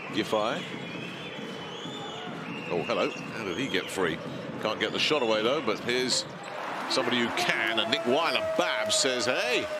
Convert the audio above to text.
Giffey. Oh, hello. How did he get free? Can't get the shot away, though, but here's somebody who can. And Nick Weiler-Babs says, hey.